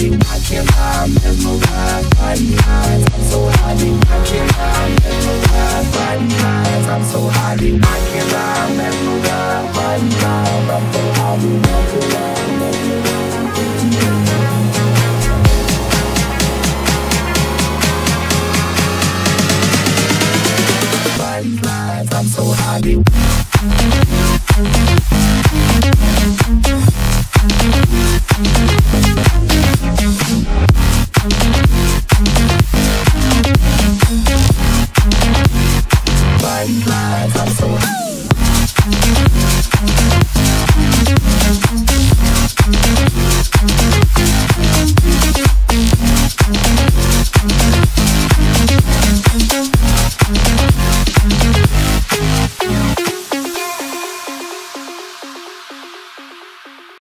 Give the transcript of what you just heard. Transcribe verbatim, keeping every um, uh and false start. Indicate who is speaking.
Speaker 1: happy, I can't lie, I'm mesmerized by these eyes. I'm so happy, I can't lie, I'm mesmerized by these eyes. I'm so happy, I can't lie, I'm mesmerized by these eyes. I'm so happy, I can't lie, I'm mesmerized by these eyes. I'm so happy. By these eyes, I'm so happy.